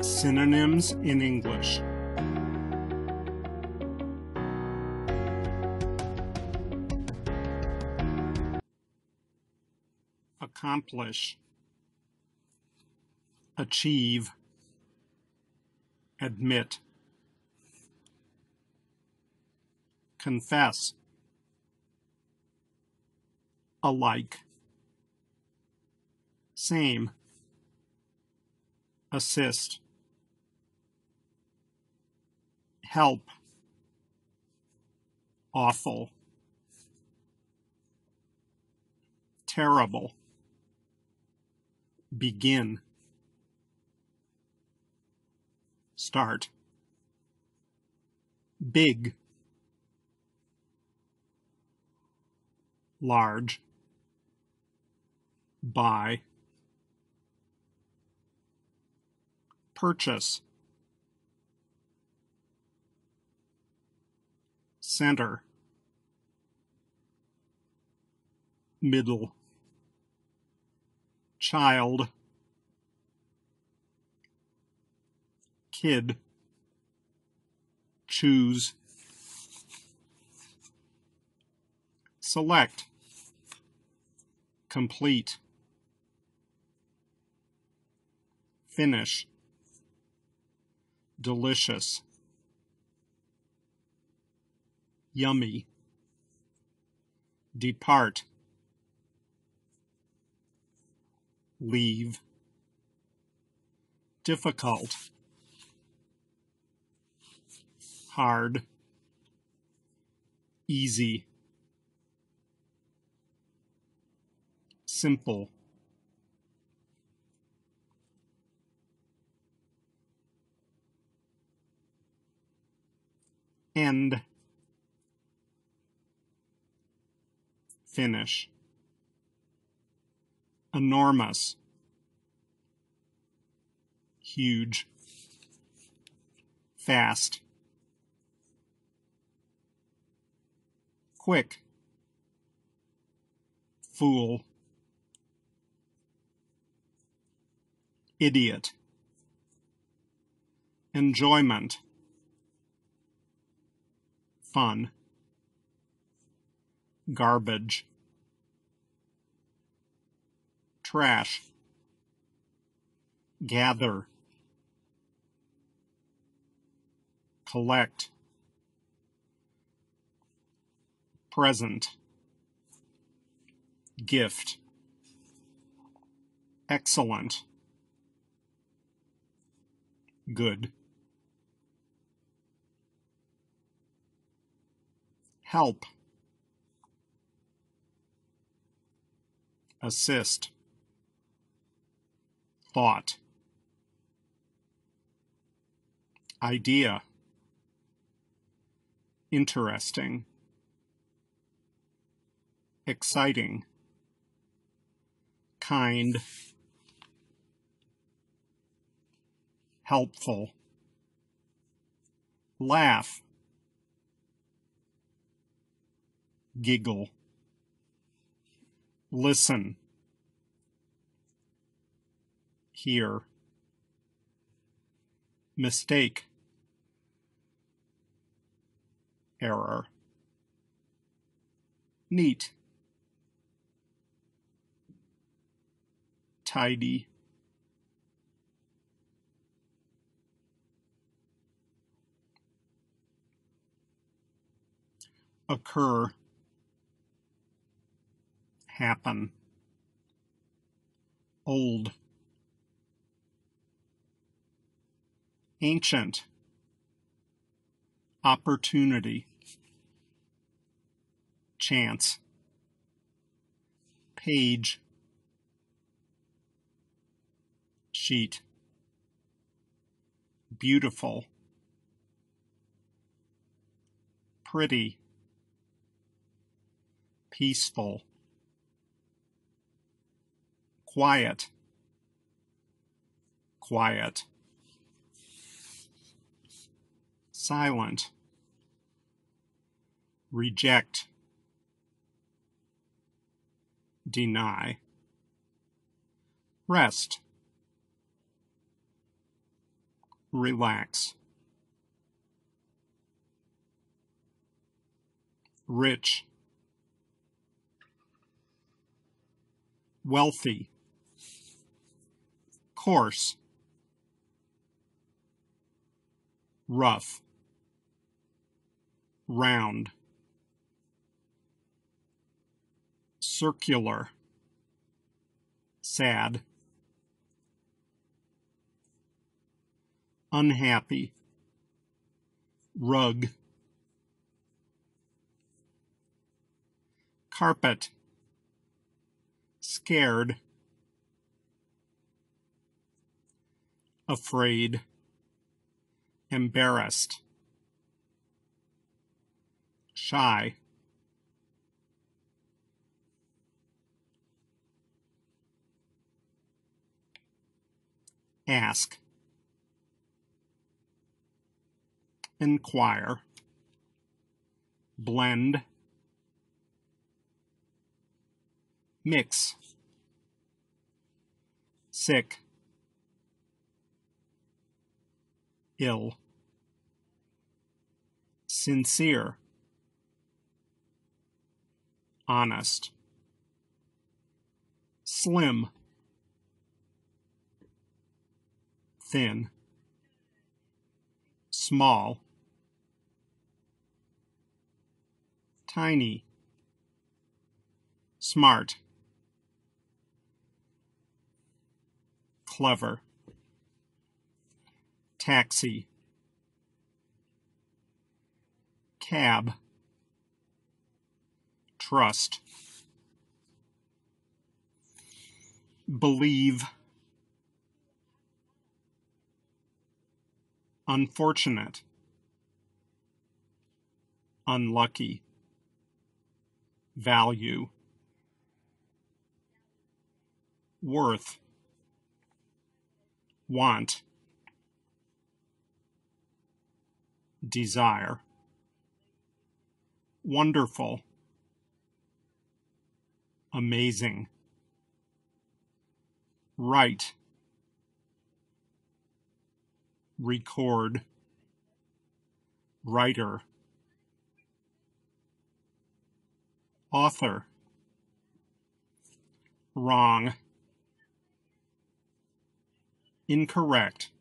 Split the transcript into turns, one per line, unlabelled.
Synonyms in English. Accomplish, achieve, admit, confess, alike, same, assist, help, awful, terrible, begin, start, big, large, buy, purchase, center, middle, child, kid, choose, select, complete, finish, delicious, yummy, depart, leave, difficult, hard, easy, simple, end, finish, enormous, huge, fast, quick, fool, idiot, enjoyment, fun, garbage, trash, gather, collect, present, gift, excellent, good, help, assist, thought, idea, interesting, exciting, kind, helpful, laugh, giggle, listen, hear, mistake, error, neat, tidy, occur, happen, old, ancient, opportunity, chance, page, sheet, beautiful, pretty, peaceful, quiet, quiet, silent, reject, deny, rest, relax. Rich, wealthy, coarse, rough, round, circular, sad, unhappy, rug, carpet, scared, afraid, embarrassed, shy, ask, inquire, blend, mix, sick, ill, sincere, honest, slim, thin, small, tiny, smart, clever, taxi, cab, trust, believe, unfortunate, unlucky, value, worth, want, desire, wonderful, amazing, write, record, writer, author, wrong, incorrect,